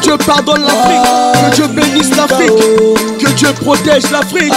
Dieu pardonne l'Afrique, que Dieu bénisse l'Afrique, que Dieu protège l'Afrique.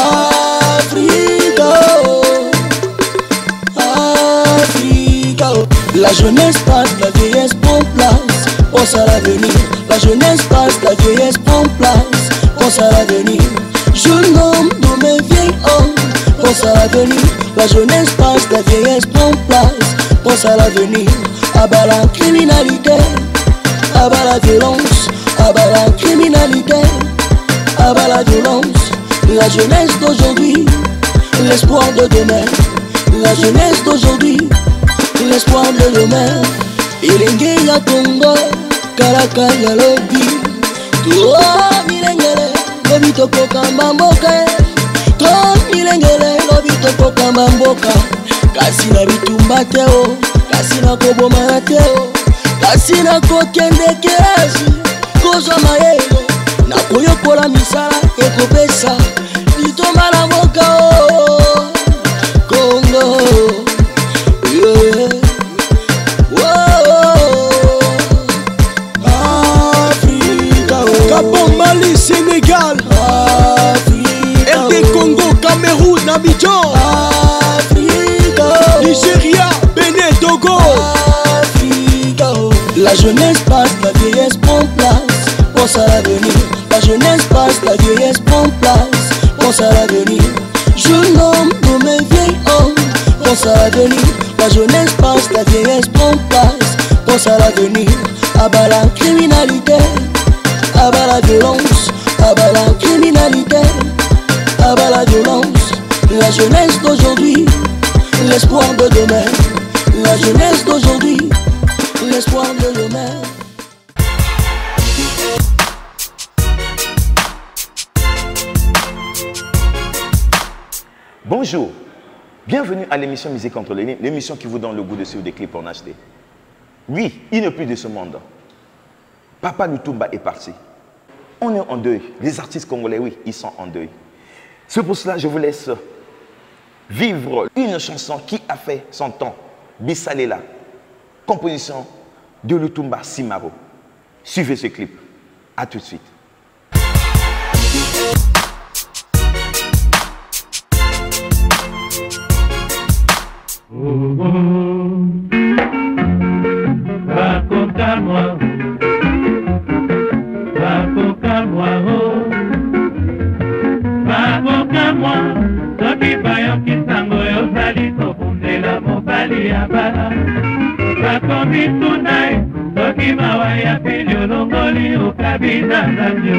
La jeunesse passe, la vieillesse prend place, pense à l'avenir. La jeunesse passe, la vieillesse prend place, pense à l'avenir. Jeune homme, de mes vieilles hommes, pense à l'avenir. La jeunesse passe, la vieillesse prend place, pense à l'avenir. Abat la criminalité, abat la violence, abat la criminalité, abat la violence. La jeunesse d'aujourd'hui, l'espoir de demain. La jeunesse d'aujourd'hui, l'espoir de demain. Ilenge ya Congo, Karaka ya lobi. Toi milengele, lobi toko kamba mboka. Toi milengele, lobi toko kamba mboka. Kasi na bitumba teo, kasi na koboma teo, kasi na kokende kelasi, kozwa mayele, na koyokola misala ekopesa, bitumba na mboka oh, Congo. Gabon, Mali, Sénégal, RD Congo, Cameroun, Abidjan, Nigeria, Bénin, Togo. La jeunesse passe, la vieillesse prend place, pense à l'avenir. La jeunesse passe, la vieillesse prend place, pense à l'avenir. Jeune homme, de mes vieilles hommes, pense à l'avenir. La jeunesse passe, la vieillesse prend place, pense à l'avenir. Abat la criminalité, abat la violence, abat la criminalité, abat la violence. La jeunesse d'aujourd'hui, l'espoir de demain. La jeunesse d'aujourd'hui, l'espoir de demain. Bonjour, bienvenue à l'émission Musique contre les lignes, l'émission qui vous donne le goût de suivre des clips en HD. Oui, il n'est plus de ce monde. Papa Lutumba est parti. On est en deuil. Les artistes congolais, oui, ils sont en deuil. C'est pour cela que je vous laisse vivre une chanson qui a fait son temps. Bissalela, composition de Lutumba Simaro. Suivez ce clip. A tout de suite. Raconte-moi, raconte-moi, raconte-moi, soki bayoki sango yozali kobundela mobali ya bala. Bakomi tunai, soki mawa ya pili olongoli okabina nzamyo.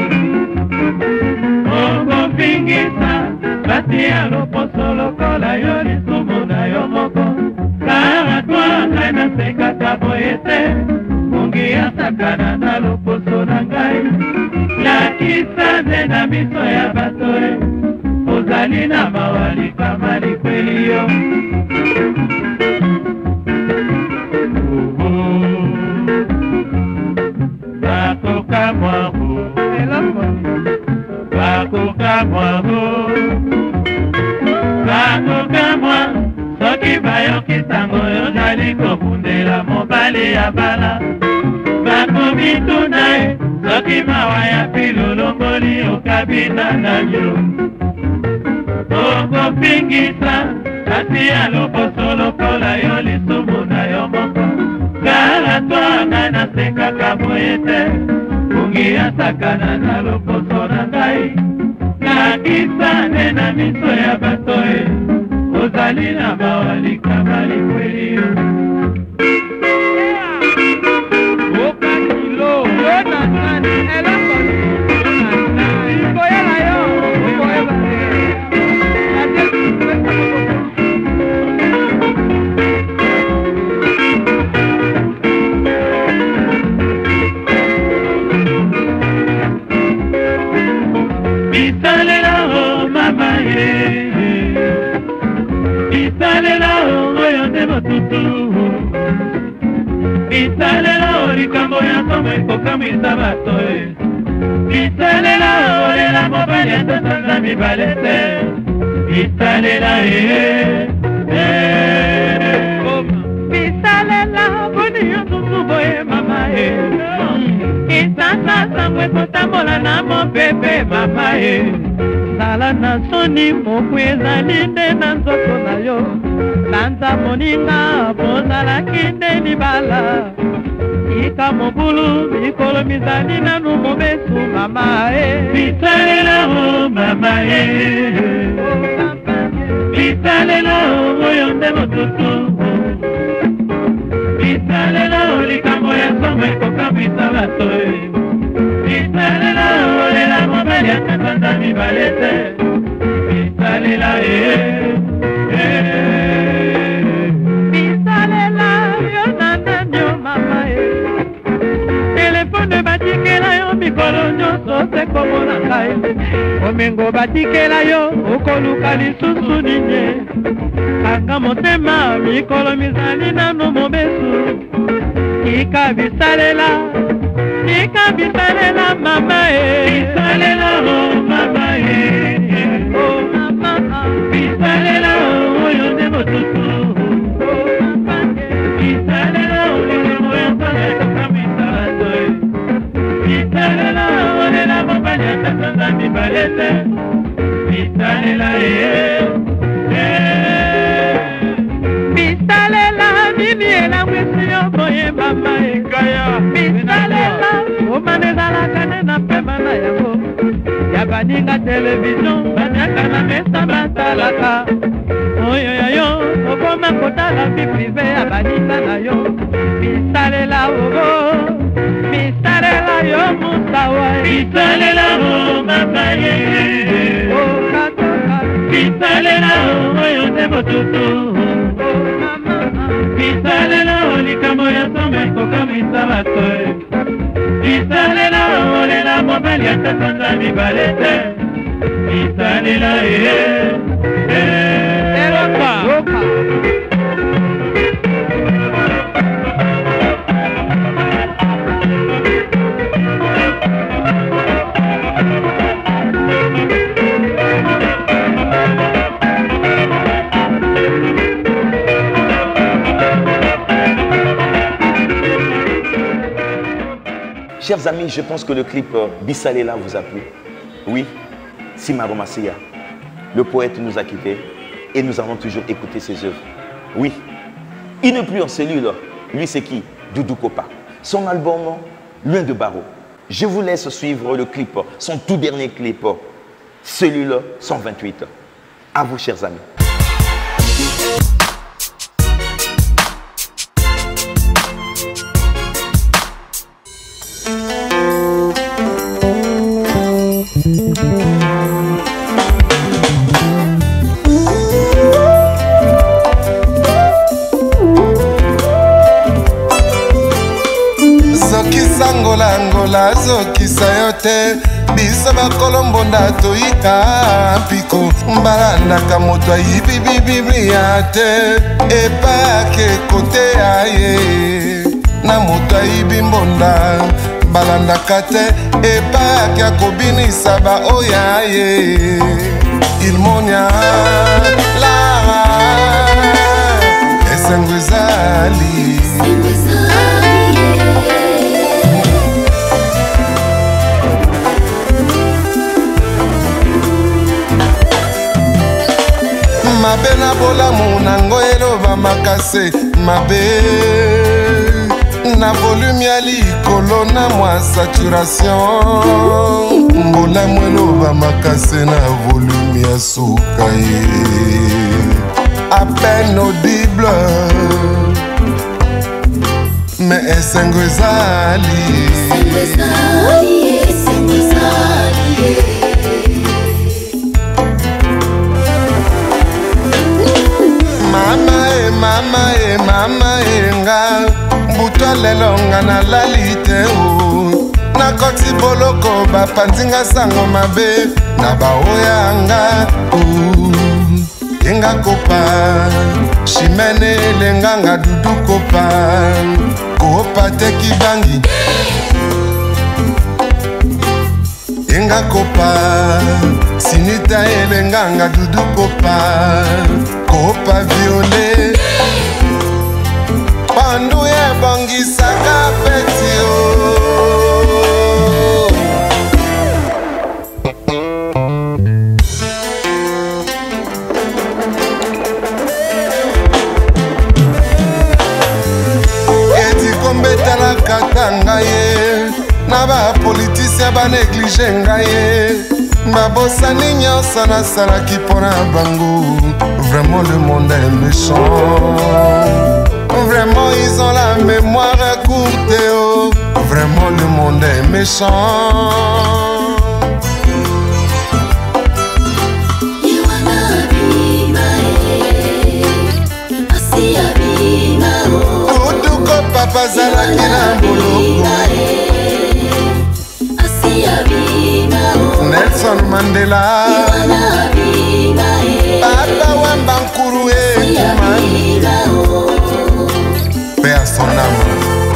Okopingisa, basi ya loposo lokola yo lisumu na yo moko. Kara twa ngai nasekaka boye te, mungi asakana na loposo na ngai. Lakisa nde na miso ya bato e, ozali na mawali kama likweli yo. Bakoka mwangu, bakoka mwangu, bakoka mwangu. Soki bayoki sango yozali kobundela mobali ya bala. Bakomi tuna e, soki mawa ya pili olongoli okabina na yo. Okopingisa, kasi ya loposo lokola yo lisumu na yo moko. Kala twa ngai nasekaka boye te, mungi asakana na loposo na ngai. Nakisa nde na miso ya bato e, ozali na mawali kama likweli yo. Okakilo, Jonathan, elakoni, Jonathan, ikoyela yo, ikoyela bisalela o mama ye, bisalela o oyo nde motutu, bisalela o likambo ya nsomo ekokamwisa bato e, bisalela o lela mobali atosanza mibale te, bisalela bisalela boni yo tutu boye mama e, kisasa sango kotambola na mopepe mama e zala na soni moku ezali nde na nzoto na yo lanza moninga bozalaki nde libala ika mobulu mikolo mizali nanu mobesu mama e bisalela o mama e bisalela o oyo nde motutu bisalela o likambo ya somo ekokabwisa bato e bisalela o lela mobali akatanza mibale te bisalela bisalela yo nananyo mama e telefone batikela yo mikolo nyonso se komona ngai omengo batikela yo okoluka lisusu ninye kaka motema mikolo mizali nano mobesu ika bisalela mama e bisalela o mama e o mama bisalela o oyo nde motutu bisalela o likambo ya somo ekokamwisa bato e bisalela o lela mobali akatanza mibale te bisalela bisalela nini elangwisi yo boye mama ekaya bisalela omana ezalaka nde na pema na yango ya baninga televizio baniaka na mesa batalaka oyo yayo okoma kotala vi prive ya baninga na yo bisalela oo bisalela yo musawa bisalela o mama ye okatoka bisalela oyo nde motutu bisalela o likambo ya somo ekokamwisa bato e bisalela o lela mobali akatanza mibale te bisalela eroka Chers amis, je pense que le clip Bisalela vous a plu. Oui, Simaro Masseya, le poète nous a quittés et nous avons toujours écouté ses œuvres. Oui, il n'est plus en cellule. Lui, c'est qui? Doudou Kopa. Son album, Loin de Barreau. Je vous laisse suivre le clip, son tout dernier clip, Cellule 128. À vous, chers amis. Ngola zokisa yo te biso bakolombo nda toyika mpiko mbalandaka moto ayibi biblia te epake kote aye na moto ayibi mbonda balandaka te epake akobinisa baoyo aye ilmonia lara esengo ezali mabe na bolamu nango eloba makase mabe na volume ya likolo na mwa saturation bolamu eloba makase na volume ya suka ye à peine audible mais esengo ezali mama nga mbuto lelo nga nalali te o nakoti boloko bapanzinga sango mabe na baoyanga yenga kopa shimene elenganga dudu kopa kopa te kibangi yenga kopa sinita elenganga dudu kopa kopa viole pandu ebongisaka peti o ngai na bapolitisien banéglige ngai babosani nyonso nasalaki mpona bango. Vraiment le monde est méchant, vraiment ils ont la mémoire courte, oh. Vraiment le monde est méchant. Papa zalaki na boloko Nelson Mandela Papa Wamba Nkuru Etumani paix à son âme.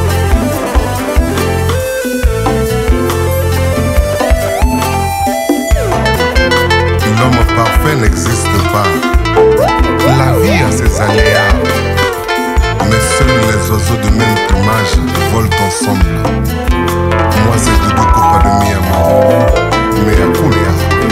L'homme parfait n'existe pas. La vie a ses aléas, mais seuls les oiseaux de même plumage volent ensemble. Moi c'est Doudou Kopa de Miyama, Meyakulia.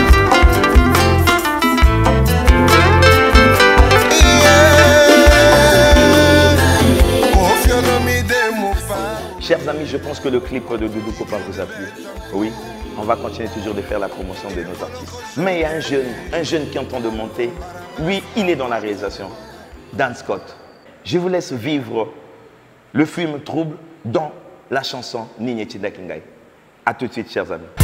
Chers amis, je pense que le clip de Doudou Kopa vous a plu. Oui, on va continuer toujours de faire la promotion de nos artistes. Mais il y a un jeune qui entend de monter. Lui, il est dans la réalisation. Dan Scott. Je vous laisse vivre le film Trouble dans la chanson Ninyeti Dakingai. A tout de suite, chers amis.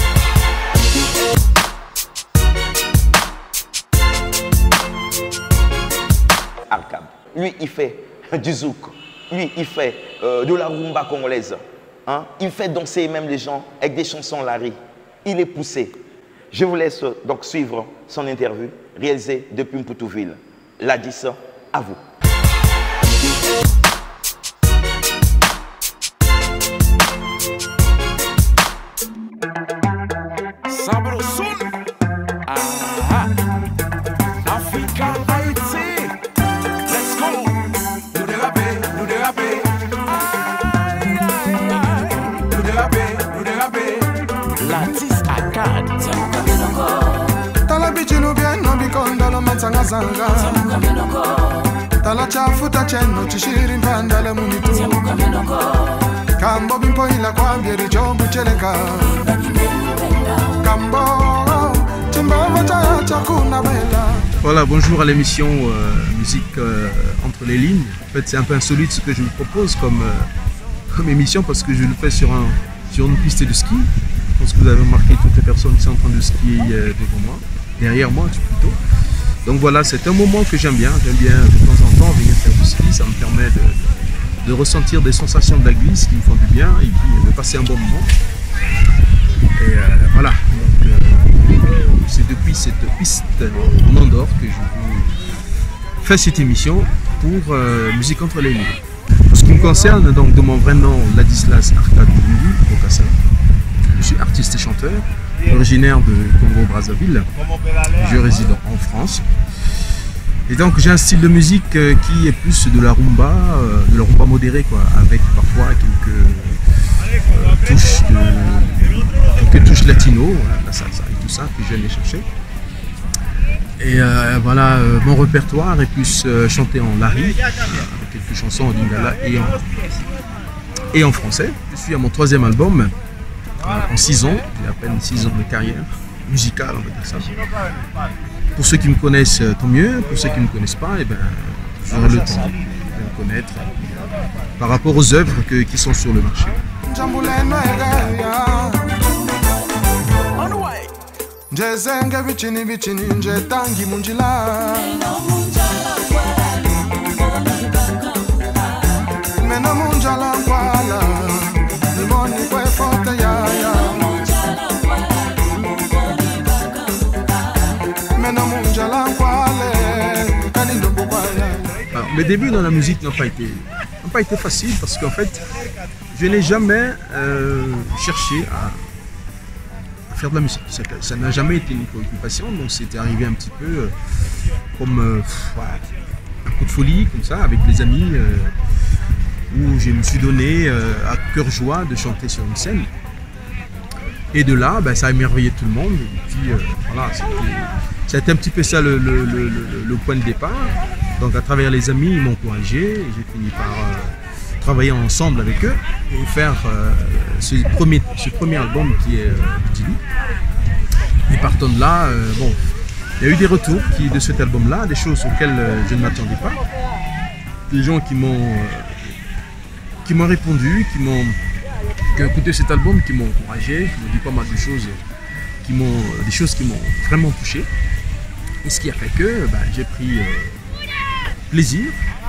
Arcab. Lui, il fait du zouk. Lui, il fait de la rumba congolaise. Hein? Il fait danser même les gens avec des chansons Larry. Il est poussé. Je vous laisse donc suivre son interview réalisée depuis Mputouville. Ladis, à vous. Tala chafuta cheno chishiri mpandala munitu Kambo bimpo ila kwa mbieri chombu cheleka Kambo chimbava cha chakuna bela. Voilà, bonjour à l'émission Musique entre les lignes. En fait, c'est un peu insolite ce que je vous propose comme émission parce que je le fais sur une piste de ski. Je pense que vous avez remarqué toutes les personnes qui sont en train de skier devant moi, derrière moi plutôt. Donc voilà, c'est un moment que j'aime bien. J'aime bien de temps en temps venir faire du ski. Ça me permet de ressentir des sensations de la glisse qui me font du bien et puis de passer un bon moment. Et voilà, donc c'est depuis cette piste en Andorre que je vous fais cette émission pour Musique entre les lignes. Pour ce qui me concerne, donc de mon vrai nom, Ladislas Arcade Lungu Bokassa. Je suis artiste et chanteur, originaire de Congo-Brazzaville. Je réside en France. Et donc j'ai un style de musique qui est plus de la rumba modérée, quoi, avec parfois quelques touches latino, la salsa et tout ça que j'aime chercher. Et voilà, mon répertoire est plus chanté en lari, avec quelques chansons en lingala et en français. Je suis à mon 3e album. En 6 ans, j'ai à peine 6 ans de carrière musicale, on va dire ça. Pour ceux qui me connaissent, tant mieux. Pour ceux qui ne me connaissent pas, eh ben, j'aurai le temps de me connaître par rapport aux œuvres qui sont sur le marché. Mes débuts dans la musique n'ont pas été faciles parce qu'en fait, je n'ai jamais cherché à faire de la musique. Ça n'a jamais été une préoccupation, donc c'était arrivé un petit peu comme un coup de folie, comme ça, avec les amis, où je me suis donné à cœur joie de chanter sur une scène. Et de là, ben, ça a émerveillé tout le monde. Et puis voilà, c'était un petit peu ça le point de départ. Donc à travers les amis, ils m'ont encouragé et j'ai fini travailler ensemble avec eux et faire ce premier album qui est Bidilou. Et partant de là, bon, il y a eu des retours de cet album-là, des choses auxquelles je ne m'attendais pas. Des gens qui m'ont répondu, qui ont écouté cet album, qui m'ont encouragé, qui m'ont dit pas mal de choses, des choses qui m'ont vraiment touché. Et ce qui a fait que j'ai pris plaisir.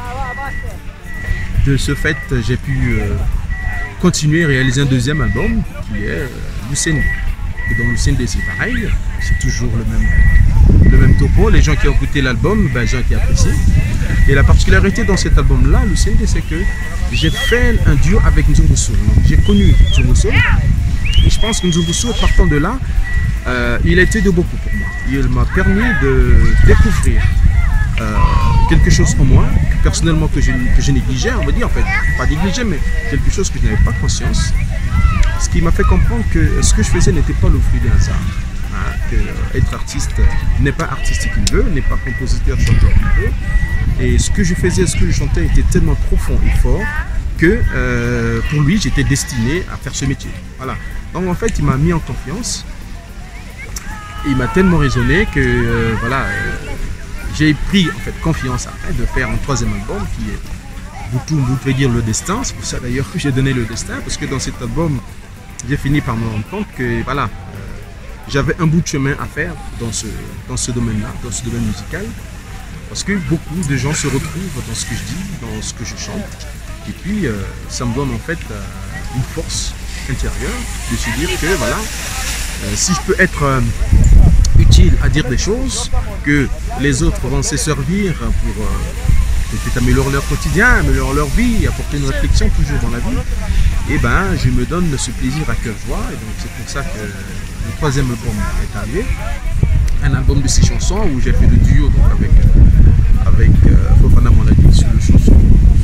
De ce fait, j'ai pu continuer à réaliser un deuxième album qui est Lucende. Et dans Lucende, c'est pareil, c'est toujours le même topo. Les gens qui ont écouté l'album, les gens qui apprécient. Et la particularité dans cet album-là, Lucende, c'est que j'ai fait un duo avec Nzongo Soul. J'ai connu Nzongo Soul et je pense que Nzongo Soul, partant de là, il a été de beaucoup pour moi. Il m'a permis de découvrir quelque chose en moi, personnellement que je négligeais, on va dire, en fait, pas négligé, mais quelque chose que je n'avais pas conscience. Ce qui m'a fait comprendre que ce que je faisais n'était pas le fruit d'un hasard. Hein, que être artiste n'est pas artiste qu'il veut, n'est pas compositeur, chanteur qu'il veut. Et ce que je faisais, ce que je chantais était tellement profond et fort que pour lui, j'étais destiné à faire ce métier. Voilà. Donc en fait, il m'a mis en confiance. Il m'a tellement raisonné que j'ai pris en fait confiance après de faire un troisième album qui est vous pouvez dire le destin. C'est pour ça d'ailleurs que j'ai donné le destin, parce que dans cet album j'ai fini par me rendre compte que voilà, j'avais un bout de chemin à faire dans ce domaine-là, dans ce domaine musical, parce que beaucoup de gens se retrouvent dans ce que je dis, dans ce que je chante, et puis ça me donne en fait une force intérieure de se dire que voilà, si je peux être utile à dire des choses, que les autres vont se servir pour peut-être améliorer leur quotidien, améliorer leur vie, apporter une réflexion toujours dans la vie, et je me donne ce plaisir à cœur joie. Et donc c'est pour ça que le troisième album est arrivé, un album de 6 chansons où j'ai fait le duo donc avec Fofana Moladi sur la chanson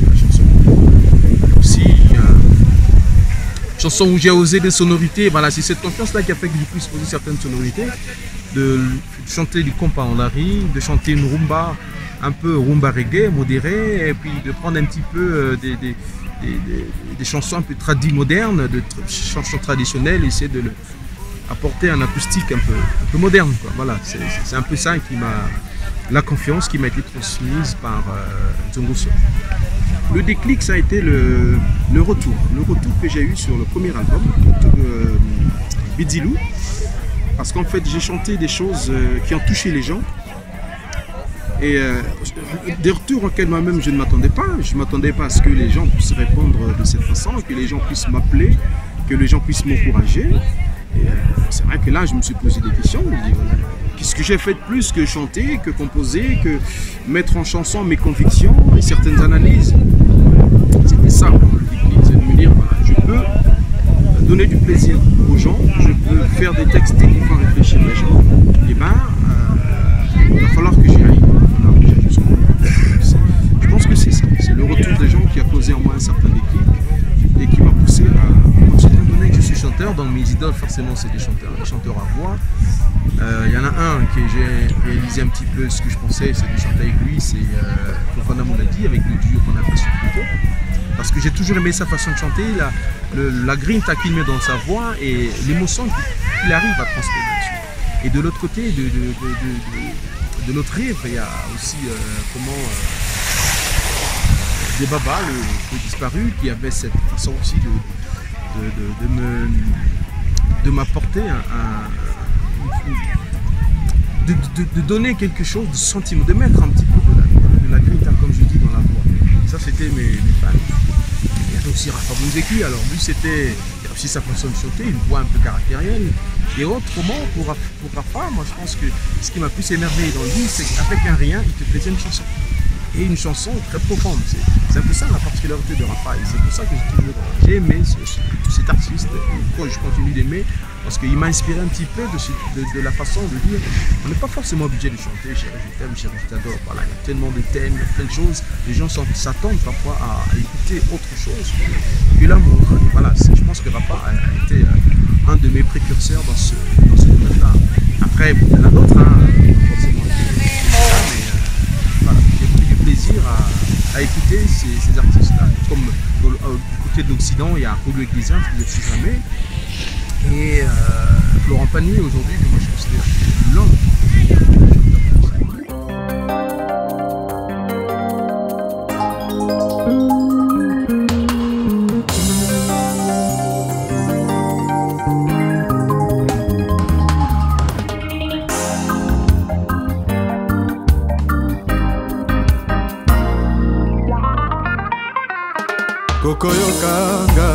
aussi, chanson où j'ai osé des sonorités. Voilà, c'est cette confiance là qui a fait que je puisse poser certaines sonorités, de chanter du compas en lari, de chanter une rumba, un peu rumba reggae modéré, et puis de prendre un petit peu des chansons un peu modernes, de chansons traditionnelles, essayer de apporter un acoustique un peu moderne, quoi. Voilà, c'est un peu ça qui la confiance qui m'a été transmise par Nzongo Soul. Le déclic, ça a été le retour que j'ai eu sur le premier album, Bidilou, parce qu'en fait j'ai chanté des choses qui ont touché les gens. Et des retours auxquels moi-même je ne m'attendais pas. Je ne m'attendais pas à ce que les gens puissent répondre de cette façon, que les gens puissent m'appeler, que les gens puissent m'encourager. Et c'est vrai que là, je me suis posé des questions. Je me dis, voilà, qu'est-ce que j'ai fait de plus que chanter, que composer, que mettre en chanson mes convictions et certaines analyses. C'était ça, le déclic, c'est de me dire, voilà, je peux donner du plaisir aux gens, je peux faire des textes qui font réfléchir les gens. Et il va falloir que j'y aille. Je pense que c'est ça, c'est le retour des gens qui a causé en moi un certain déclic et qui m'a poussé à continuer. Étant donné que je suis chanteur, donc mes idoles forcément c'est des chanteurs à voix. Il y en a un que j'ai réalisé un petit peu ce que je pensais, c'est de chanter avec lui, c'est Fofana Moladi avec le duo qu'on appelle Soufouto. Parce que j'ai toujours aimé sa façon de chanter, la grinta qu'il met dans sa voix et l'émotion qu'il arrive à transmettre là-dessus. Et de l'autre côté, de notre rive, il y a aussi des Baba, le disparu, qui avait cette façon aussi de m'apporter de donner quelque chose de sentiment, de mettre un petit peu de la grinta, comme je dis, dans la voix. Ça, c'était mes fans. Il y avait aussi Rafa Bouzeki, alors lui, c'était aussi sa façon de chanter, une voix un peu caractérielle. Et autrement, pour Rafa, moi je pense que ce qui m'a plus émerveillé dans lui, c'est qu'avec un rien, il te faisait une chanson. Et une chanson très profonde. C'est un peu ça la particularité de Rafa. Et c'est pour ça que j'ai aimé cet artiste. Et pourquoi je continue d'aimer, parce qu'il m'a inspiré un petit peu de la façon de dire, on n'est pas forcément obligé de chanter chérie je t'aime, chérie je t'adore. Voilà, il y a tellement de thèmes, il y a plein de choses. Les gens s'attendent parfois à écouter autre chose que l'amour. Et voilà, je pense que Rafa a été un de mes précurseurs dans ce domaine-là. Après, il y en a d'autres, forcément. Voilà, j'ai pris du plaisir à écouter ces artistes-là. Comme côté de l'Occident, il y a Kogo Eglisa, je ne suis jamais. Et Florent Pagny, aujourd'hui, que moi je considère l'homme. kokoyokanga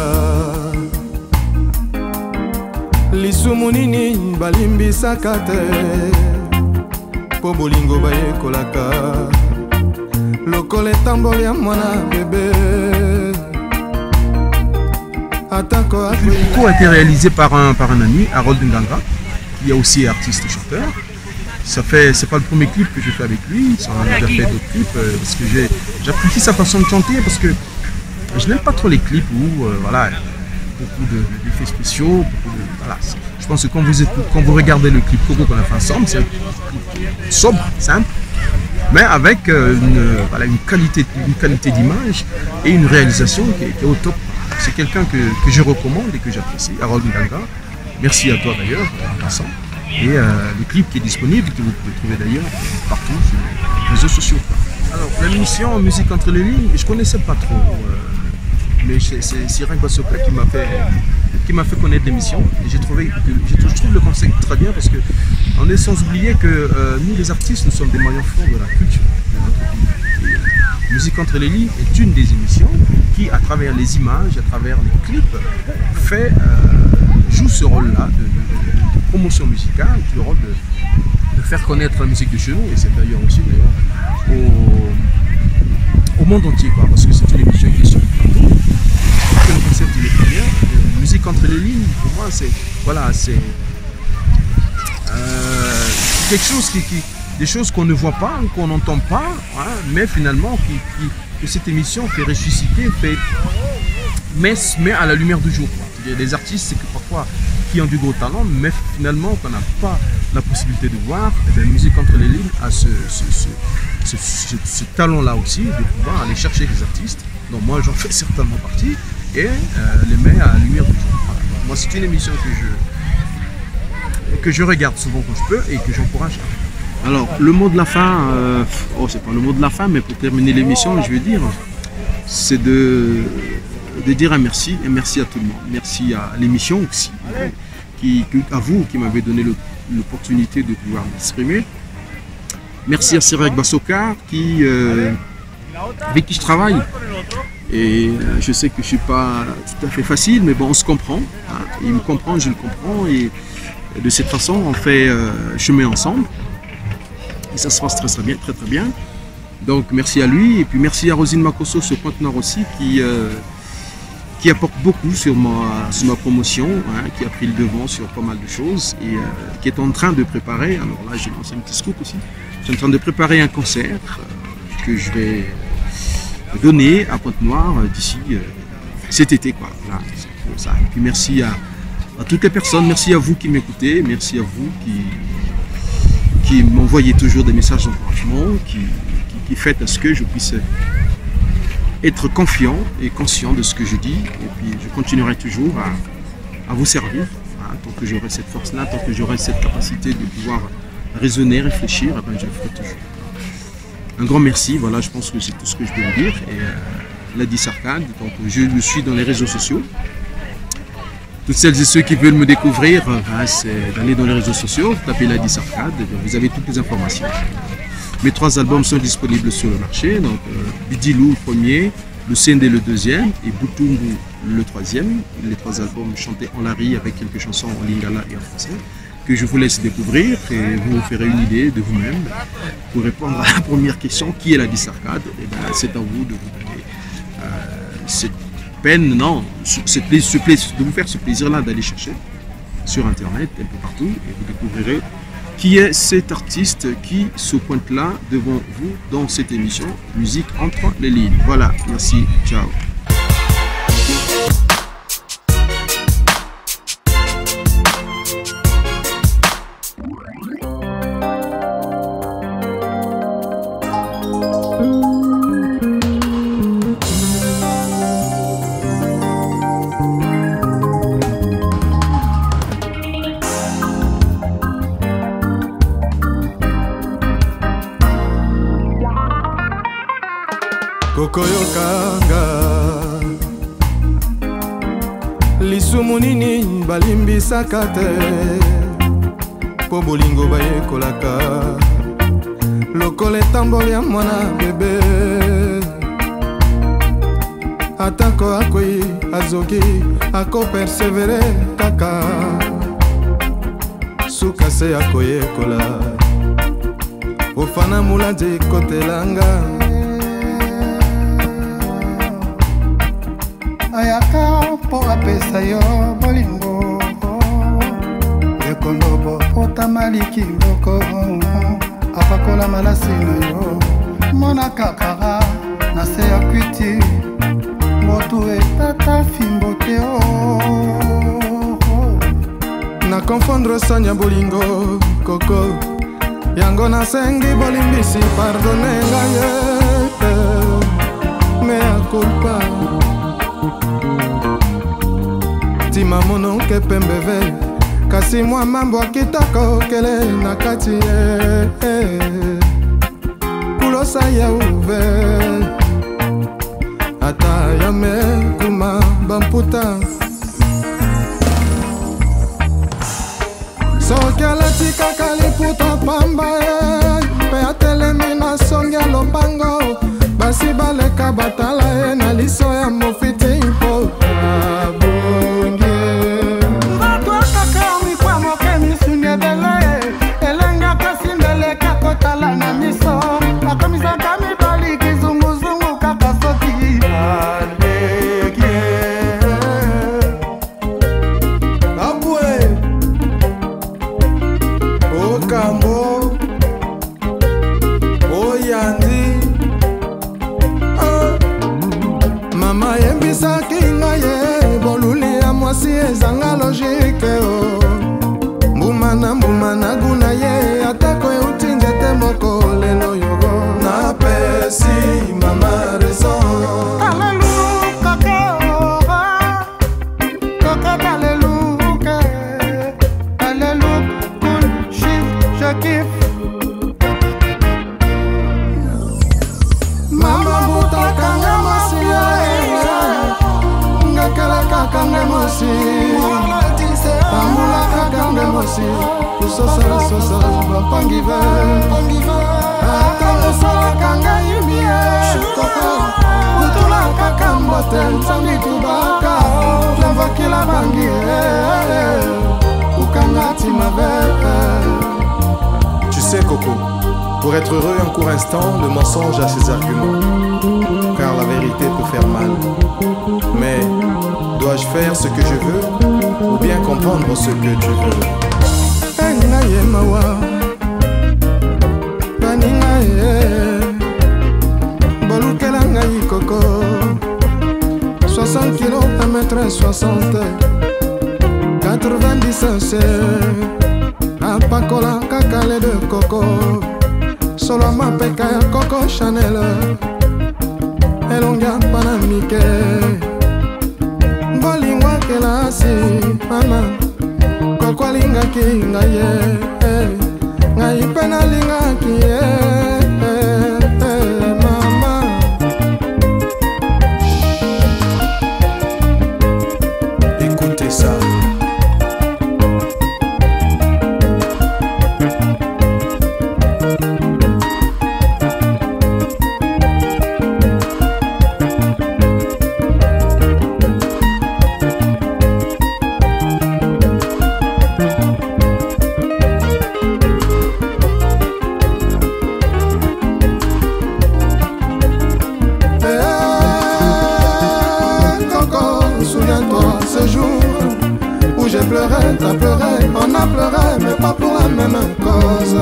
lisumu nini balimbisaka te mpo bolingo bayekolaka lokola etamboli ya mwana bebe. Le Buku a été réalisé par un ami, Harold Nganga, qui est aussi artiste et chanteur. C'est pas le premier clip que je fais avec lui, on a déjà fait d'autres clips parce que j'apprécie sa façon de chanter parce que je n'aime pas trop les clips où voilà, beaucoup d'effets spéciaux, voilà. Je pense que quand vous regardez le clip Coco qu'on a fait ensemble, c'est sobre, simple, mais avec voilà, une qualité d'image et une réalisation qui est au top. C'est quelqu'un que je recommande et que j'apprécie, Harold Nganga. Merci à toi d'ailleurs en passant. Et le clip qui est disponible, que vous pouvez trouver d'ailleurs partout sur les réseaux sociaux. Alors l'émission Musique entre les lignes, je ne connaissais pas trop, mais c'est Cyril Basoka qui m'a fait connaître l'émission. Et je trouve le concept très bien parce qu'on est sans oublier que nous les artistes, nous sommes des maillons forts de la culture de notre pays. Et, Musique entre les lignes est une des émissions qui, à travers les images, à travers les clips, joue ce rôle-là de promotion musicale, le rôle de faire connaître la musique de chez nous, et c'est d'ailleurs aussi au monde entier, quoi, parce que c'est une émission qui est sur partout. Le concept il est très bien. Musique entre les lignes, pour moi, c'est voilà, c'est quelque chose des choses qu'on ne voit pas, qu'on n'entend pas, hein, mais finalement que cette émission fait ressusciter, met à la lumière du jour. Les artistes, c'est que parfois qui ont du gros talent, mais finalement qu'on n'a pas la possibilité de voir, et bien, Musique entre les lignes a ce talent-là aussi, de pouvoir aller chercher des artistes, dont moi j'en fais certainement partie, et les met à la lumière du jour. Voilà. Moi c'est une émission que je regarde souvent quand je peux et que j'encourage. Alors le mot de la fin, c'est pas le mot de la fin, mais pour terminer l'émission, je veux dire, c'est de dire un merci, et merci à tout le monde. Merci à l'émission aussi, à vous qui m'avez donné l'opportunité de pouvoir m'exprimer. Merci à Cyril Basoka avec qui je travaille. Et je sais que je ne suis pas tout à fait facile, mais bon, on se comprend. Hein. Il me comprend, je le comprends. Et de cette façon, on fait chemin ensemble. Et ça se passe très bien, très bien. Donc merci à lui. Et puis merci à Rosine Makosso sur Pointe-Nord aussi, qui apporte beaucoup sur ma promotion, hein, qui a pris le devant sur pas mal de choses et qui est en train de préparer, alors là j'ai lancé un petit scoop aussi, je suis en train de préparer un concert que je vais donner à Pointe-Noire d'ici cet été, quoi. Voilà, ça. Et puis merci à toutes les personnes, merci à vous qui m'écoutez, merci à vous qui m'envoyez toujours des messages d'encouragement, qui faites à ce que je puisse être confiant et conscient de ce que je dis, et puis je continuerai toujours à vous servir, hein, tant que j'aurai cette force-là, tant que j'aurai cette capacité de pouvoir raisonner, réfléchir, eh ben, je le ferai toujours. Un grand merci, voilà, je pense que c'est tout ce que je peux vous dire. Et Ladis Arcade, donc je suis dans les réseaux sociaux. Toutes celles et ceux qui veulent me découvrir, c'est d'aller dans les réseaux sociaux, taper Ladis Arcade, vous avez toutes les informations. Mes 3 albums sont disponibles sur le marché, donc Bidilou le premier, le Sendé le deuxième et Boutumbu le troisième. Les 3 albums chantés en lari avec quelques chansons en lingala et en français, que je vous laisse découvrir et vous ferez une idée de vous-même. Pour répondre à la première question, qui est Ladis Arcade, eh ben, c'est à vous de vous donner cette peine, non, de vous faire ce plaisir-là d'aller chercher sur Internet, un peu partout, et vous découvrirez qui est cet artiste qui se pointe là devant vous dans cette émission Musique entre les lignes. Voilà, merci, ciao. koyokanga lisumu nini balimbisaka te po bolingo bayekolaka lokola etamboli ya mwana bebe atako akoyi azoki akopersevere kaka suka se akoyekola ofana muladi kotelanga ayaka po apesa yo bolingo ekondobo otamaliki ndoko apakola malasi na yo mona kakara na se ya kwiti motu etata fimbo te na confondre sanya bolingo koko yango nasengi bolimbisi pardone ngaye mea culpa tima mononke pembeve kasi mwa mambo akitoko kele na kati kulosa ya uve ata yame kuma bamputa soki alati kaka liputa pamba pe atelemi na songi ya lopango basi baleka batala na liso ya mofiti mpo abonge mbatwa kaka mikwa moke misunyebele elenga kasi ndeleka kotala na miso akomisaka mibali kizunguzungu kaka soki aleke abwe okambo oyandi mama yebisaki ngaye boluli ya mwasi ezanga logike mbuma na guna ye atako euti nzete moko lelo yogo napesi mama raison sosa bapangive akamosala ngai mie koko utula kaka mbote nsambi tubaka lavakila bangi ukangati maveke. Tu sais Coco, pour être heureux un court instant, le mensonge a ses arguments, car la vérité peut faire mal. Mais dois-je faire ce que je veux ou bien comprendre ce que tu veux? Ngaye mawa bani ngaye bolukela ngai koko 60 kilos à mètre 60 90 cc apakola kakale de coco solo mapeka ya Coco Chanel elongia panamike bolingwa kelasi mama koko alingaki ngaye ngai mpe nalingaki mama écoutez ça. T'as pleuré, on a pleuré, mais pas pour la même cause.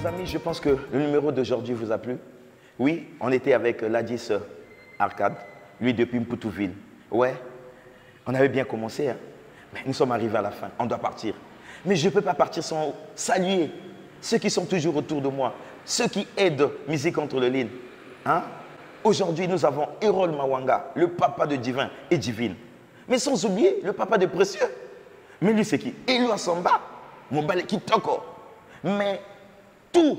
chers amis, je pense que le numéro d'aujourd'hui vous a plu. Oui, on était avec Ladis Arcade, lui depuis Mpoutouville. Ouais, on avait bien commencé, hein? Mais nous sommes arrivés à la fin, on doit partir. Mais je ne peux pas partir sans saluer ceux qui sont toujours autour de moi, ceux qui aident Musique Entre les Lignes. Hein? Aujourd'hui, nous avons Erol Mawanga, le papa de Divin et Divine. Mais sans oublier le papa de Précieux. Mais lui, c'est qui? Eloi Samba, mon balai qui toko. Mais tout,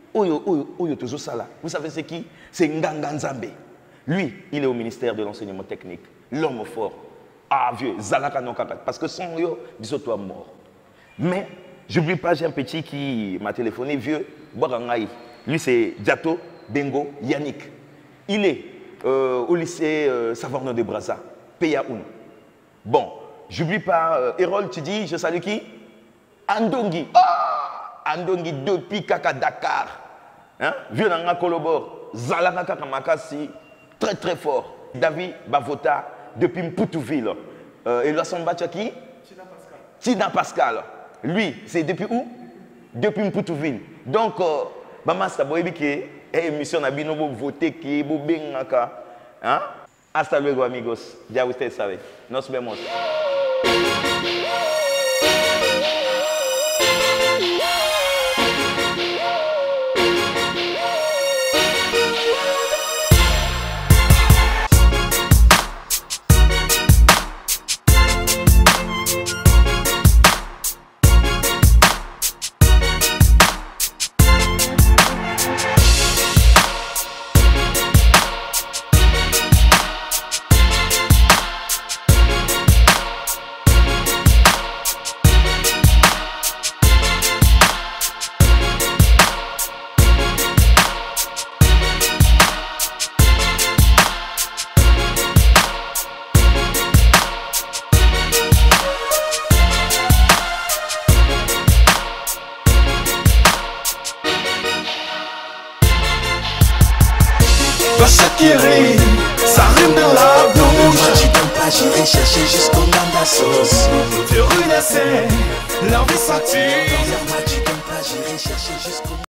vous savez c'est qui? C'est Nganga Nzambe. Lui, il est au ministère de l'enseignement technique. L'homme fort. Ah, vieux, Zalaka non kaka. Parce que sans yo, bisoto mort. Mais, j'oublie pas, j'ai un petit qui m'a téléphoné, vieux, Borangaï. Lui, c'est Diato Bengo Yannick. Il est au lycée Savorno de Brazza, Peyaoun. Bon, j'oublie pas, Erol, tu dis, je salue qui? Andongi. Ah, Andongi depuis Kaka Dakar. Hein? Vieux Nanga Kolobor, Zalaka Kaka Makasi, très très fort. David Bavota, depuis Mpoutouville. Et là, son batch qui? Tina Pascal. Lui, c'est depuis où? Depuis Mpoutouville. Donc, Maman Saboyebike, émission n'a bien voté qui est bengaka. Hein? Hasta luego, amigos. Ya ustedes saben. Nos vemos. Shakiri, ça rime dans la bouche. Moi tu t'aimes pas, j'irai chercher jusqu'au Nanda sauce. Tu ruinais, l'envie sentie. Moi tu t'aimes pas, j'irai chercher jusqu'au